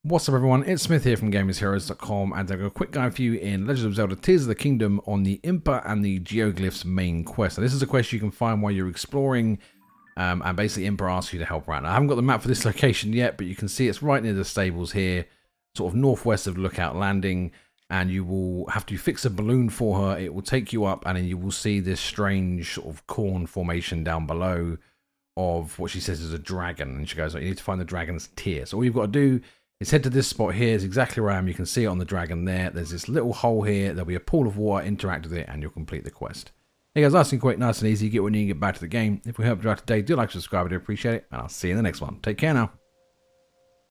What's up everyone, it's Smith here from GamersHeroes.com and I've got a quick guide for you in Legend of Zelda Tears of the Kingdom on the Impa and the Geoglyphs main quest. Now, this is a quest you can find while you're exploring and basically Impa asks you to help her out. Now, I haven't got the map for this location yet, but you can see it's right near the stables here, sort of northwest of Lookout Landing, and you will have to fix a balloon for her. It will take you up and then you will see this strange sort of corn formation down below of what she says is a dragon, and she goes, you need to find the dragon's tear. So all you've got to do is head to this spot here. Is exactly where I am. You can see it on the dragon there. There's this little hole here. There'll be a pool of water. Interact with it and you'll complete the quest. Hey guys, nice and quick, nice and easy. Get what you need to get back to the game. If we helped you out today, do like, subscribe, I do appreciate it, and I'll see you in the next one. Take care now.